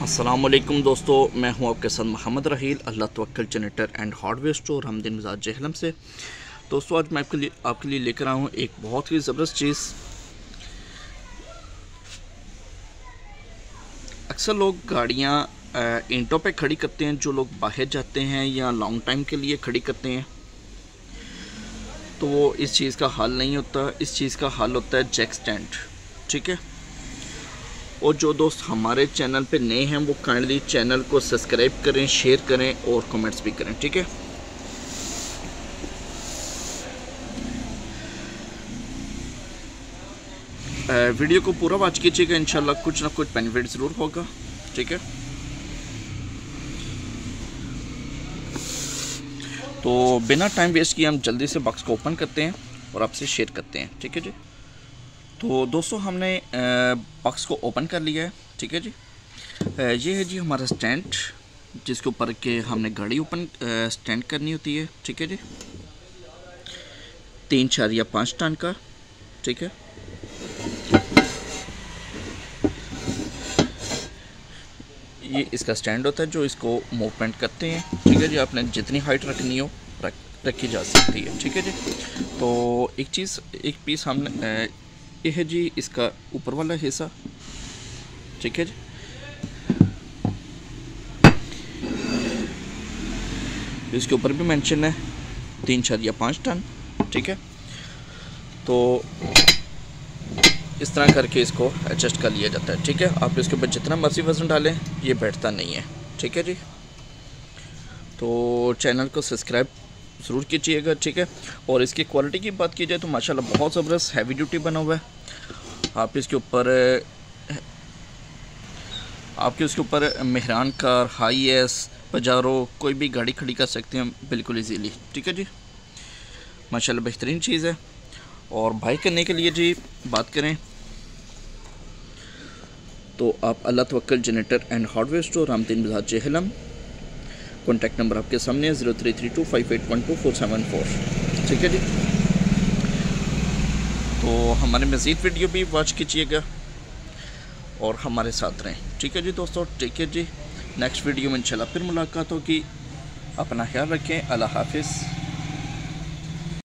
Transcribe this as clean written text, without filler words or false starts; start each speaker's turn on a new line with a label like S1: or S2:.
S1: अस्सलामुअलैकुम दोस्तों, मैं हूं आपके साथ Mohammad Raheel, Allah Tawakkal generator and hardware store, हमदीन मिजाज जहलम से। दोस्तों आज मैं आपके लिए लेकर आया हूं एक बहुत ही ज़बरदस्त चीज़। अक्सर लोग गाड़ियां ईंटों पे खड़ी करते हैं, जो लोग बाहर जाते हैं या लॉन्ग टाइम के लिए खड़ी करते हैं, तो वो इस चीज़ का हल नहीं होता। इस चीज़ का हल होता है जैक स्टैंड, ठीक है। और जो दोस्त हमारे चैनल पे नए हैं वो काइंडली चैनल को सब्सक्राइब करें, शेयर करें और कमेंट्स भी करें, ठीक है। वीडियो को पूरा वॉच कीजिएगा, इंशाल्लाह कुछ ना कुछ बेनिफिट ज़रूर होगा, ठीक है। तो बिना टाइम वेस्ट किए हम जल्दी से बॉक्स को ओपन करते हैं और आपसे शेयर करते हैं, ठीक है जी। तो दोस्तों हमने बॉक्स को ओपन कर लिया है, ठीक है जी। ये है जी हमारा स्टैंड, जिसके ऊपर के हमने गाड़ी ओपन स्टैंड करनी होती है, ठीक है जी। 3.5 टन का, ठीक है। ये इसका स्टैंड होता है जो इसको मूवमेंट करते हैं, ठीक है जी। आपने जितनी हाइट रखनी हो रखी जा सकती है, ठीक है जी। तो एक पीस हमने ये है जी इसका ऊपर वाला हिस्सा, ठीक है जी। इसके ऊपर भी मेंशन है 3.5 टन, ठीक है। तो इस तरह करके इसको एडजस्ट कर लिया जाता है, ठीक है। आप इसके ऊपर जितना मर्जी वज़न डालें ये बैठता नहीं है, ठीक है जी। तो चैनल को सब्सक्राइब ज़रूर कीजिएगा, ठीक है। और इसकी क्वालिटी की बात की जाए तो माशाल्लाह बहुत ज़बरदस्त हैवी ड्यूटी बना हुआ है। आप इसके ऊपर Mehran car, Hiace, Pajero कोई भी गाड़ी खड़ी कर सकते हैं बिल्कुल इजीली, ठीक है जी। माशाल्लाह बेहतरीन चीज़ है। और बाई करने के लिए जी बात करें तो आप Allah Tawakkal generator and hardware store, हमदीन मिजाज जहलम। कॉन्टैक्ट नंबर आपके सामने है 0332581247 ठीक है जी। तो हमारे मज़ीद वीडियो भी वॉच कीजिएगा और हमारे साथ रहें, ठीक है जी दोस्तों। ठीक है जी, नेक्स्ट वीडियो में इंशाल्लाह फिर मुलाकात होगी। अपना ख्याल रखें, अल्लाह हाफिज़।